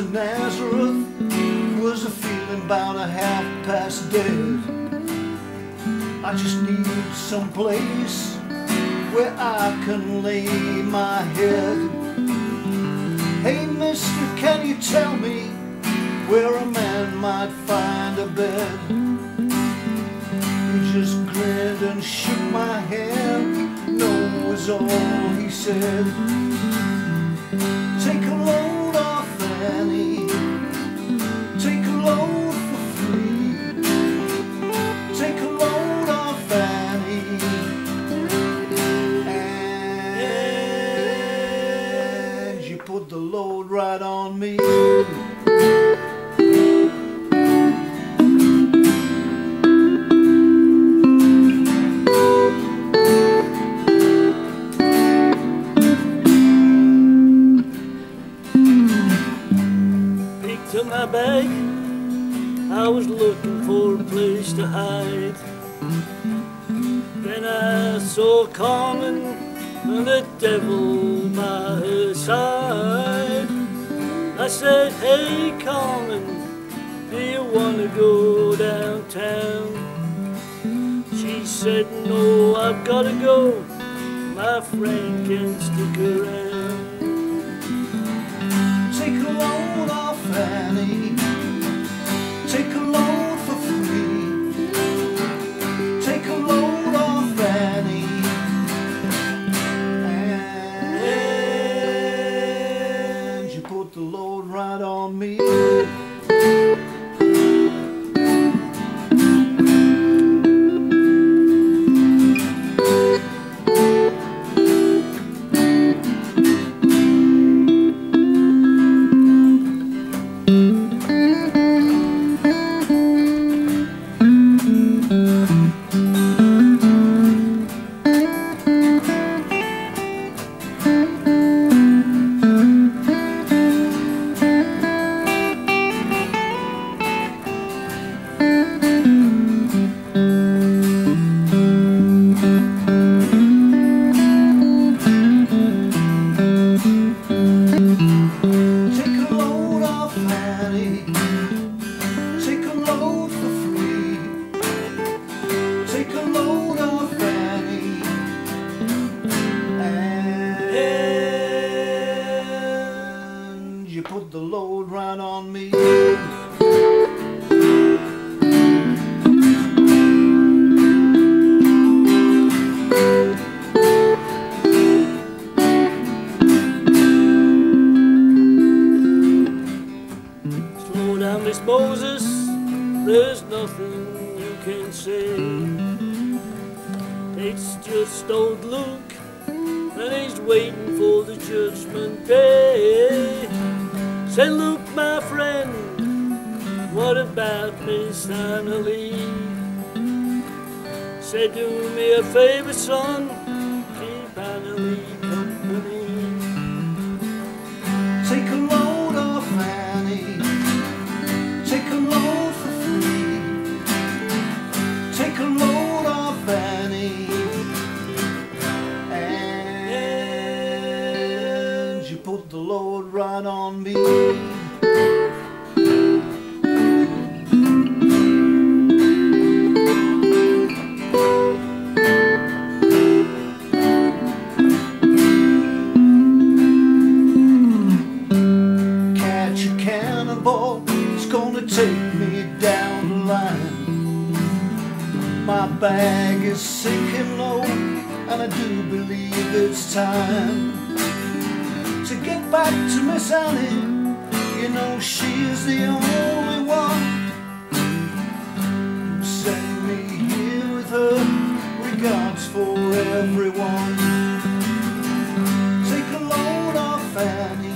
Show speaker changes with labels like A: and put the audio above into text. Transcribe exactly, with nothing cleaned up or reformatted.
A: to Nazareth was a feeling about a half past dead. I just need some place where I can lay my head. Hey mister, can you tell me where a man might find a bed? He just grinned and shook my hand. No was all he said. Take a load off Annie, take a load for free. Take a load off Annie, and you put the load right on me.
B: To my bag, I was looking for a place to hide. Then I saw Carmen and the devil by her side. I said, hey Carmen, do you want to go downtown? She said, no, I've got to go, my friend can stick around.
A: Take a load off Annie, take a load for free. Take a load off Annie, and you put the load right on me. Take a load for free. Take a load off Annie, and you put the load right on me.
B: Slow down, Miss Moses, there's nothing you can say. It's just old Luke, and he's waiting for the judgment day. Say, Luke, my friend, what about Miss Annalie? Say, do me a favor, son, keep Annalie company.
A: Take a load off Annie, take a load for free. Take a load off Annie, and you put the load right on me. Catch a cannonball, it's gonna take me down the line. My bag is sinking low, and I do believe it's time to get back to Miss Annie. You know she is the only one who sent me here with her. Regards for everyone. Take a load off Annie,